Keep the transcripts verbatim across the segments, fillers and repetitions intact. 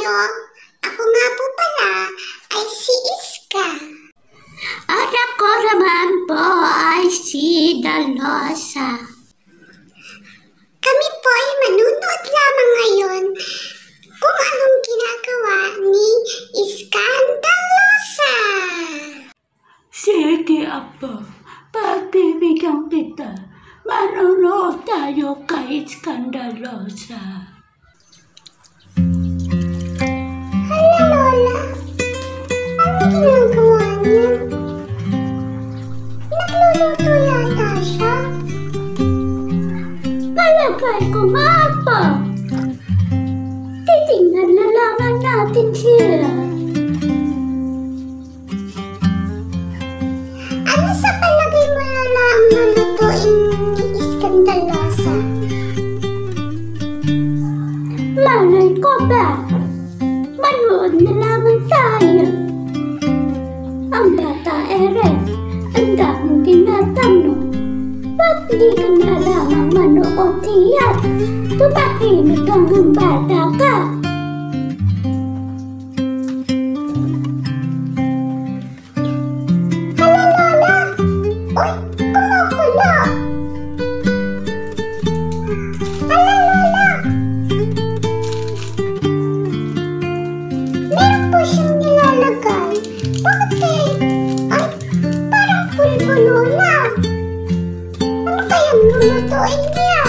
kayo. Ako nga po pala ay si Iska. At ako naman po ay si Dalosa. Kami po ay manunod lamang ngayon kung anong ginagawa ni Iskandalosa. Sige, Apo. Pagbibigyan kita. Manonood tayo kay Iskandalosa. Hala, Lola. Ano ginagawa niya? Nagluluto yata siya. Palagay ko nga, Apo. Titingnan na lang natin siya. Ano sa palagay mo, Lola, ang lulutuin ni Iskandalosa? Malay ko ba? Manood na lamang tayo. Ang bata ere, ang daming tinatanong. Ba't di ka na lamang manood tiyan? Tumahimik kang ang bata ka. Hala, Lola! Uy, kumukulo! Hala, Lola! Meron po siyang nilalagay. Bakit eh? Ay, parang pulbulo na. Ano kayang lulutuin niya?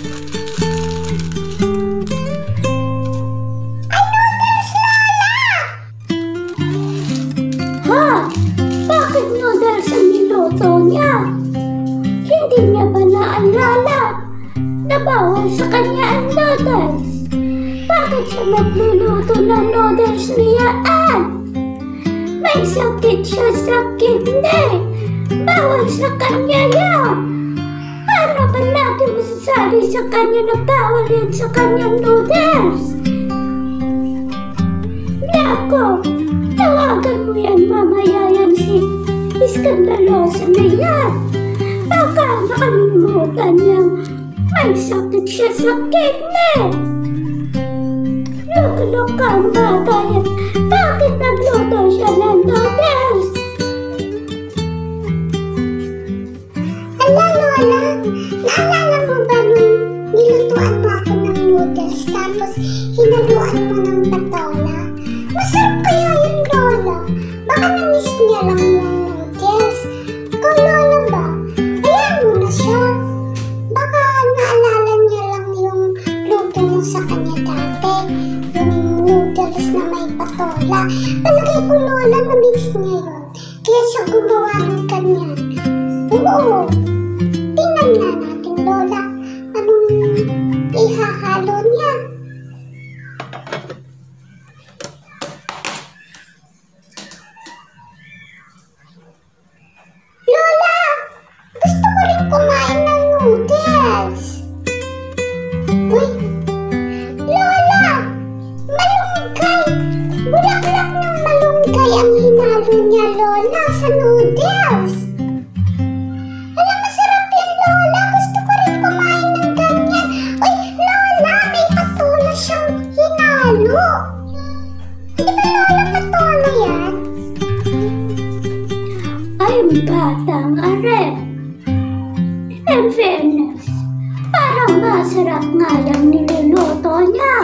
Ay, noodles, Lola! Ha? Bakit noodles ang niluto niya? Hindi niya ba naalala na bawal sa kanya ang noodles? Bakit siya magluluto ng noodles niya? Ah! May sakit siya sa kidney. Bawal sa kanya yan. Paano ba natin masasabi sa kanya na bawal yan sa kanyang noodles? Nako, tawagan mo yan mamaya yan si Iskandalosa na yan. Baka nakalimutan niyang may sakit siya sa kidney. Loko-loko ang bata yan. Bakit nagluto siya ng noodles? Hala, Lola! Naalala mo ba nung nilutuan mo ako ng noodles tapos hinaluan mo ng patola? Masarap kaya yun, Lola. Baka na-miss niya lang yung noodles. Ikaw, Lola ba? Hayaan mo na siya. Baka naalala niya lang yung luto mo sa kanya dati. Yung noodles na may patola. Palagay ko, Lola, na-miss niya yun. Kaya siya gumawa ng kanyan. Oo. Tingnan na natin, Lola. Anong ihahalo niya? Lola! Gusto ko rin kumain ng noodles. Uy! Lola! Malunggay! Bulaklak ng malunggay ang hinalo niya, Lola, sa noodles. Alam, masarap yan, Lola. Gusto ko rin kumain ng ganyan. Uy, Lola, may patola siyang hinalo. Di ba, Lola, patola yan? Ay, batang are. In fairness, parang masarap nga yung niluluto niya.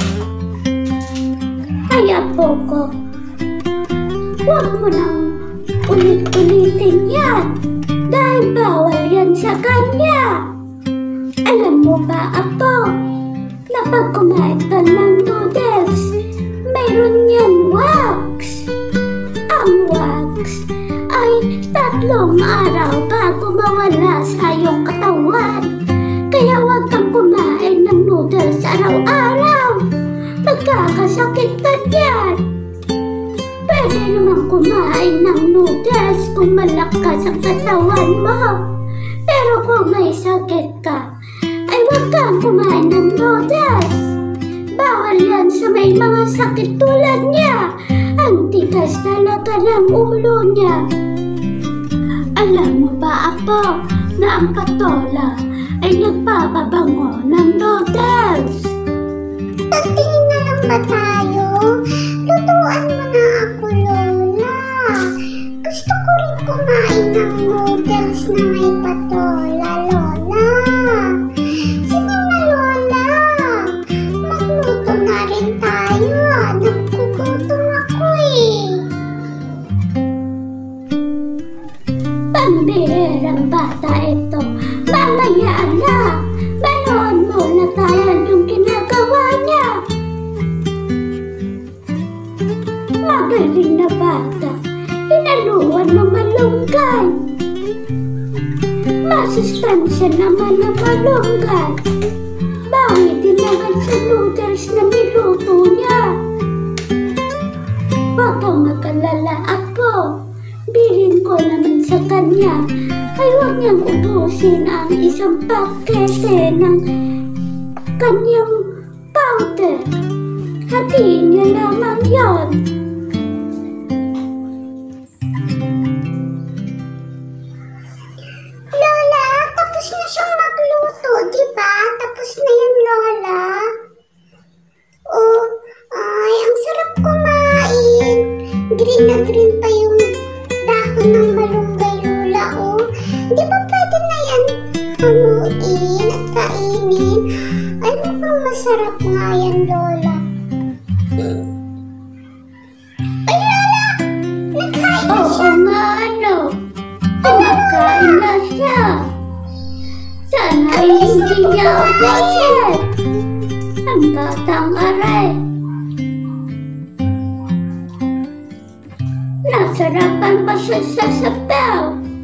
Kaya Poco, huwag mo nang ulit-ulitin yan. Dahil bawal yan sa kanya. Alam mo ba, Apo, na pag kumain ka ng noodles, mayroon yan wax. Ang wax ay tatlong araw bago mawala sa iyong katawan. Kaya huwag kang kumain ng noodles araw-araw. Magkakasakit ka dyan. Pwede naman kumain ng noodles kung malakas ang katawan mo. Pero kung may sakit ka, ay huwag kang kumain ng noodles. Bawal yan sa may mga sakit tulad niya. Ang tigas talaga ng ulo niya. Alam mo ba, Apo, na ang patola ay nagpapabango ng noodles? Nagtingin na lang ba tayo? Lutuan mo na ako, Lola. Gusto ko rin kumain ng noodles na may patola, Lola. Sige na, Lola. Magluto na rin tayo. Nagkugutom ako eh. Pambihirang bata ito. Mamaya na. Manood muna tayo yung ginagawa niya. Magaling na bata. Hinaluan ng malunggay. Masustansya naman ang malunggay. Bakit din naman sa noodles na niluto niya? Huwag kang mag-alala ako. Bilin ko naman sa kanya. Ay huwag niyang ubusin ang isang pakete ng kanyang powder. Hatiin niya lamang yon. Lola, tapos na siyang magluto, di ba? Tapos na yan, Lola. Oh, ay, ang sarap kumain. Green na green pa yung dahon ng malunggay, Lola, oh. Di ba pwede na yan hamuin at kainin? Ay, mukhang masarap nga yan, Lola. Ay, Lola! Nagkain na Oo siya. nga ano. Kumakain na siya. Sana ay hindi niya ubusin. Ang batang aray. Nasarapan pa siya sa sabaw.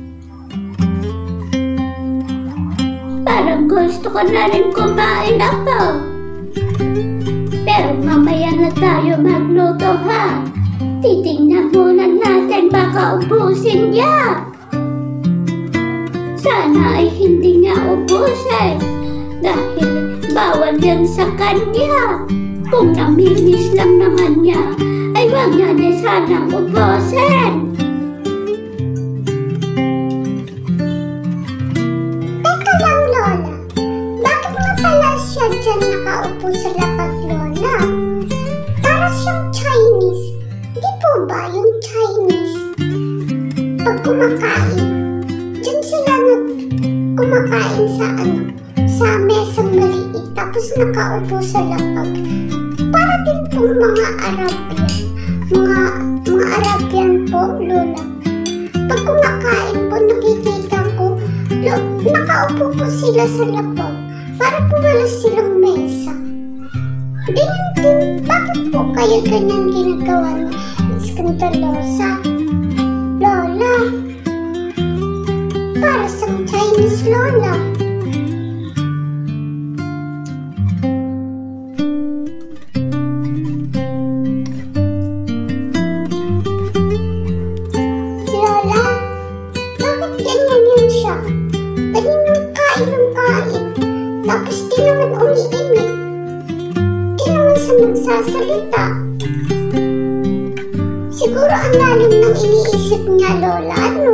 Parang gusto ko na rin kumain ako. Pero mamaya na tayo magluto ha. Titingnan muna natin baka ubusin niya. Sana ay hindi niya ubusin. Dahil bawal yan sa kanya. Kung namimiss lang naman niya, ay wag niya na sanang ubusin. Teka lang, Lola. Bakit nga pala siya dyan nakaupo sa lapag, Lola? Para siyang Chinese. Di po ba yung Chinese? Pag kumakain, dyan sila nag kumakain sa ano, sa mesang maliit. Tapos nakaupo sa lapag. Para din po mga Arabian. Mga, mga Arabian po, Lola. Pag kumakain po, nakikita ko, lo, nakaupo po sila sa lapag. Para po wala silang mesa. Ganyan din, bakit po kayo ganyan ginagawa ni Iskandalosa? Lola, para sa Chinese, Lola. Lola, bakit ganyan yun siya? Kaninang kain ng kain, tapos di naman umiimik. Di naman siya nagsasalita. Siguro ang lalim ng iniisip niya, Lola, ano?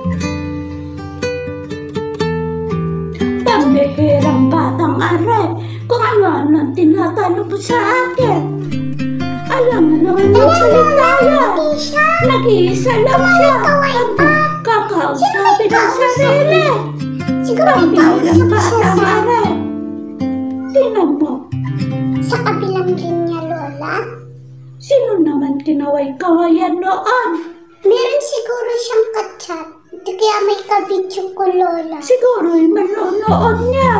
Pambihirang batang aray. Kung ano-ano ang tinatanong mo sa akin. Alam mo naman ang salita yan. Hindi siya. Nag-iisa lang siya. Kaway Ang pa. kakausapin ng sarili. Siguro may Pambihirang kausap siya batang sa, aray. Tingnan mo. sa kabilang linya, Lola. Sino naman kinaway-kawayan noon? Meron siguro siyang kachat. Di kaya may kabitsyo ko, Lola. Siguro'y manonood niya.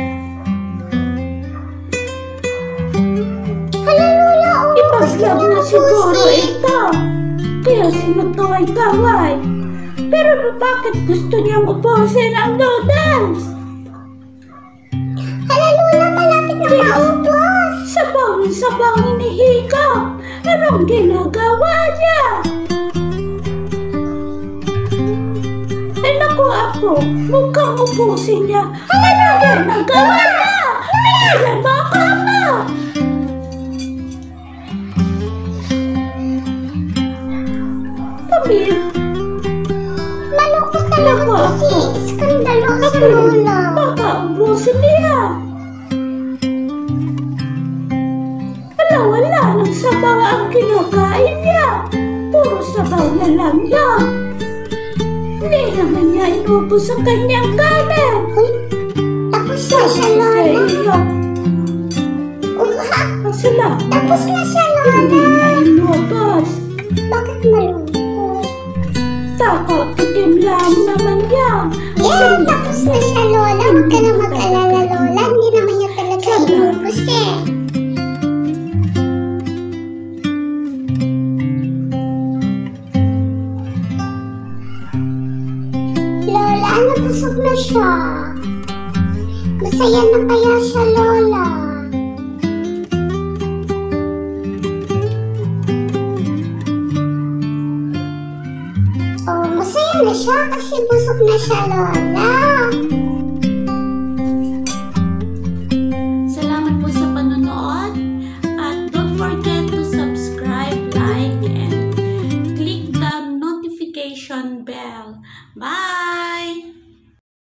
Hala, Lola, oh. Gusto Ipaglab niya na siguro mabusin. ito. Kaya sinagkaway-kaway. Pero bakit gusto niyang ubusin ang noodles? Hala, Lola, malapit na maubos. Sabang-sabang hinihikap. Anong ginagawa niya? Ay naku ako, mukhang ubusin niya. Anong ginagawa niya? Pigilan mo ako ama! Pamil, Malungkot talaga po si Iskandalosa, Lola. baka ubusin niya. Wala, wala lang sa mabaw ang kinakain niya. Puro sabaw na lang yan. Hindi naman niya inubos ang kanyang kanin. Uy, tapos na siya, Lola. Kaya, Uha, kasi lang, tapos na siya, hindi Lola. niya inubos. Bakit malungkot? Takatikim lang naman yan. Yeah, tapos na siya, Lola. Huwag ka na mag-alala, Lola. Hindi naman niya talaga inubos eh. Lola, nabusog na siya. Masaya na kaya siya, Lola. Oh, masaya na siya kasi busog na siya, Lola. Salamat po sa panonood. At don't forget to subscribe, like, and click the notification bell. Bye!